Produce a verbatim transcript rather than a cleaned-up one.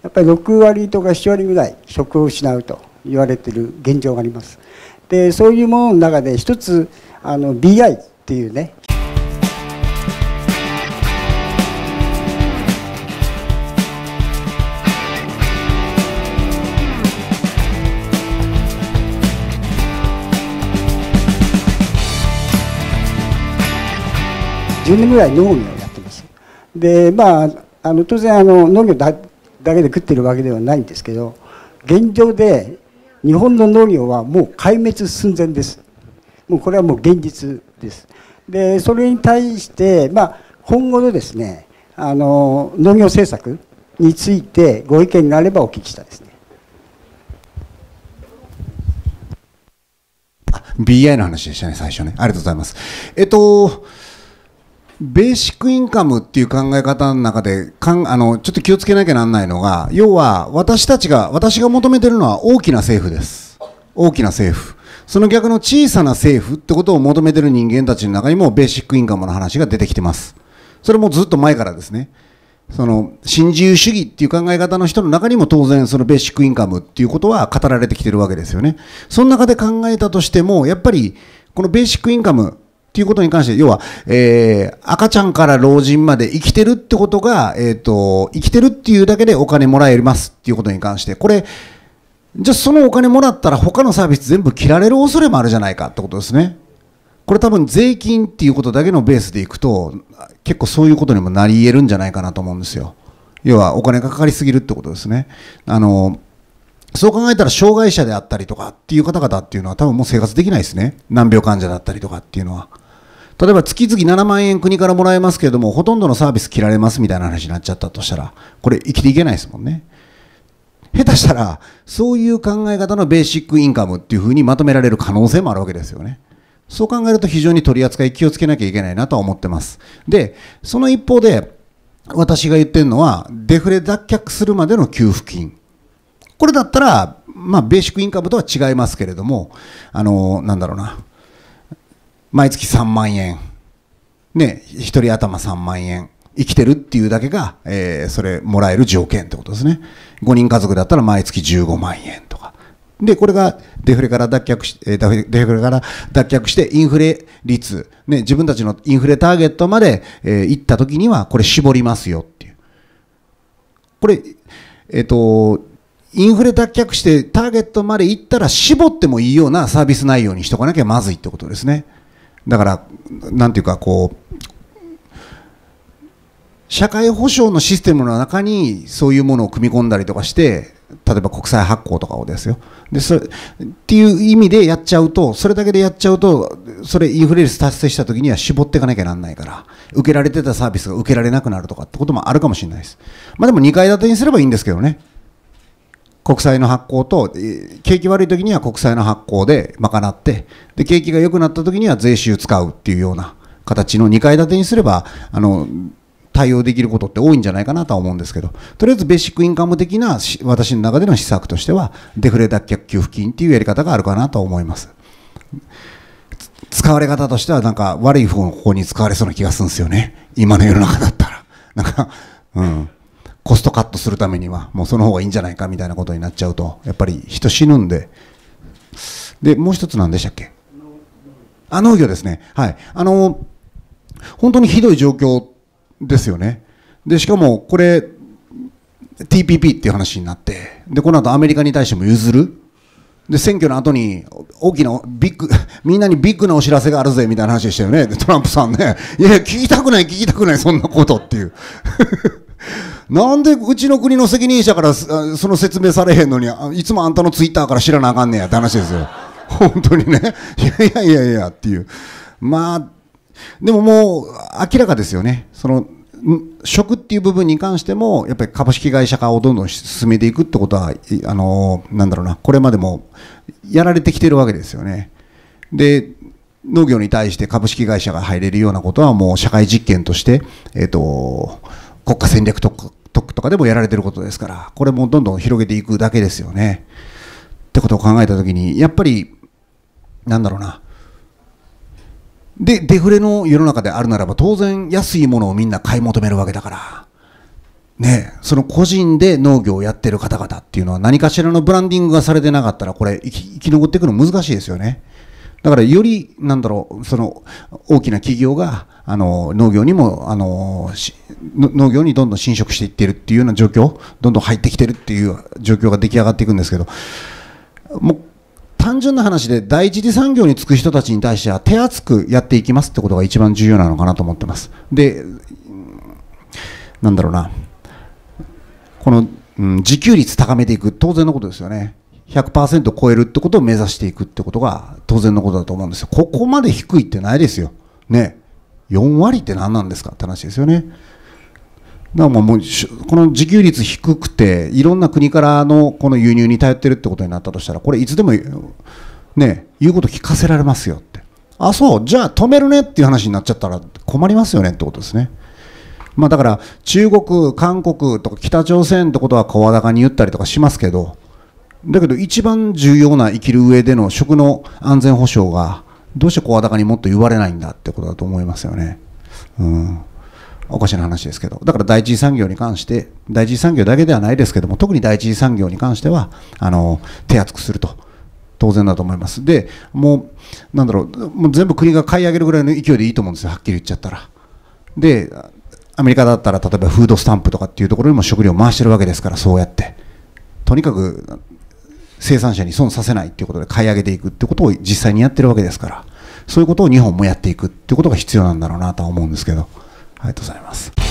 やっぱりろくわりとかななわりぐらい職を失うと言われている現状があります。でそういうものの中で一つあの ビーアイ っていうね、じゅうねんぐらい農業をやってます。でまああの当然あの農業だだけで食ってるわけではないんですけど、現状で日本の農業はもう壊滅寸前です。もうこれはもう現実です。でそれに対して、まあ、今後のですねあの農業政策についてご意見があればお聞きしたいですね。 ビーアイ の話でしたね、最初ね。ありがとうございます。えっとベーシックインカムっていう考え方の中でかんあのちょっと気をつけなきゃなんないのが、要は私たちが私が求めてるのは大きな政府です。大きな政府、その逆の小さな政府ってことを求めてる人間たちの中にもベーシックインカムの話が出てきてます。それもずっと前からですね。その新自由主義っていう考え方の人の中にも当然そのベーシックインカムっていうことは語られてきてるわけですよね。その中で考えたとしてもやっぱりこのベーシックインカムっていうことに関して、要は、えー、赤ちゃんから老人まで生きてるってことが、えーと、生きてるっていうだけでお金もらえますっていうことに関して、これ、じゃあそのお金もらったら他のサービス全部切られる恐れもあるじゃないかってことですね。これ多分税金っていうことだけのベースでいくと、結構そういうことにもなり得るんじゃないかなと思うんですよ。要はお金がかかりすぎるってことですね。あの、そう考えたら障害者であったりとかっていう方々っていうのは多分もう生活できないですね。難病患者だったりとかっていうのは。例えば月々ななまんえん国からもらえますけれども、ほとんどのサービス切られますみたいな話になっちゃったとしたら、これ生きていけないですもんね。下手したら、そういう考え方のベーシックインカムっていうふうにまとめられる可能性もあるわけですよね。そう考えると非常に取り扱い気をつけなきゃいけないなとは思ってます。で、その一方で、私が言ってるのは、デフレ脱却するまでの給付金。これだったら、まあ、ベーシックインカムとは違いますけれども、あの、なんだろうな。毎月さんまんえん、ね、ひとり頭さんまんえん、生きてるっていうだけが、えー、それもらえる条件ってことですね。ごにん家族だったら毎月じゅうごまんえんとか。で、これがデフレから脱却し、デフレから脱却してインフレ率、ね、自分たちのインフレターゲットまで、えー、行った時にはこれ絞りますよっていう。これ、えっと、インフレ脱却してターゲットまで行ったら絞ってもいいようなサービス内容にしとかなきゃまずいってことですね。だから、なんていうか、こう、社会保障のシステムの中にそういうものを組み込んだりとかして、例えば国債発行とかをですよ。で、それ、っていう意味でやっちゃうと、それだけでやっちゃうと、それインフレ率達成した時には絞っていかなきゃなんないから、受けられてたサービスが受けられなくなるとかってこともあるかもしれないです。まあでもにかい建てにすればいいんですけどね。国債の発行と、景気悪い時には国債の発行で賄って、で景気が良くなった時には税収使うっていうような形のにかい建てにすれば、あの対応できることって多いんじゃないかなとは思うんですけど、とりあえずベーシックインカム的な私の中での施策としては、デフレ脱却給付金っていうやり方があるかなと思います。使われ方としては、なんか悪い方向に使われそうな気がするんですよね、今の世の中だったら。なんか、うん。コストカットするためにはもうその方がいいんじゃないかみたいなことになっちゃうと、やっぱり人死ぬんで。でもう一つ何でしたっけ。あ、農業ですね。はい。あの本当にひどい状況ですよね。でしかもこれ ティーピーピー っていう話になって、でこの後アメリカに対しても譲る。で選挙の後に大きなビッグみんなにビッグなお知らせがあるぜみたいな話でしたよね。でトランプさんね、いや聞きたくない聞きたくないそんなことっていうなんでうちの国の責任者からその説明されへんのに、いつもあんたのツイッターから知らなあかんねやって話ですよ本当にね。いやいやいやいやっていう。まあでももう明らかですよね。その食っていう部分に関してもやっぱり株式会社化をどんどん進めていくってことは、あのなんだろうな、これまでもやられてきてるわけですよね。で農業に対して株式会社が入れるようなことはもう社会実験として、えーと国家戦略特区とかでもやられてることですから、これもどんどん広げていくだけですよね。ってことを考えたときに、やっぱりなんだろうな、でデフレの世の中であるならば当然安いものをみんな買い求めるわけだから、 ね、その個人で農業をやってる方々っていうのは何かしらのブランディングがされてなかったら、これ生き、生き残っていくの難しいですよね。だからよりなんだろう、その大きな企業があの農業にもあの農業にどんどん侵食していっているっていうような状況、どんどん入ってきてるっていう状況が出来上がっていくんですけど、もう単純な話で第一次産業に就く人たちに対しては手厚くやっていきますってことが一番重要なのかなと思ってます。で、なんだろうな、この、うん、自給率高めていく、当然のことですよね。ひゃくパーセント 超えるってことを目指していくってことが当然のことだと思うんですよ。ここまで低いってないですよ。ね。よんわりって何なんですかって話ですよね。だからもうこの自給率低くていろんな国からのこの輸入に頼ってるってことになったとしたら、これいつでもね、言うこと聞かせられますよって。あ、そう、じゃあ止めるねっていう話になっちゃったら困りますよねってことですね。まあだから中国、韓国とか北朝鮮ってことは声高に言ったりとかしますけど、だけど一番重要な生きる上での食の安全保障がどうして声高にもっと言われないんだってことだと思いますよね。うん、おかしな話ですけど、だから第一次産業に関して、第一次産業だけではないですけども、特に第一次産業に関してはあの手厚くすると当然だと思います。でもうなんだろう、もう全部国が買い上げるぐらいの勢いでいいと思うんですよ、はっきり言っちゃったら。でアメリカだったら例えばフードスタンプとかっていうところにも食料を回してるわけですから、そうやってとにかく生産者に損させないっていうことで買い上げていくってことを実際にやってるわけですから、そういうことを日本もやっていくってことが必要なんだろうなとは思うんですけど。ありがとうございます。